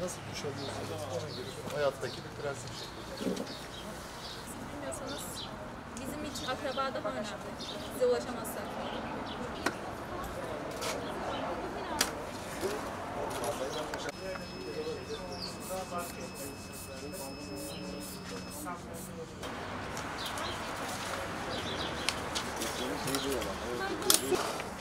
nasıl duş alıyorsunuz? Ona göre hayattaki bir prensip şeklinde. Bilmiyorsanız bizim için akraba daha önemli. Size ulaşamazsak. Şey diyorlar.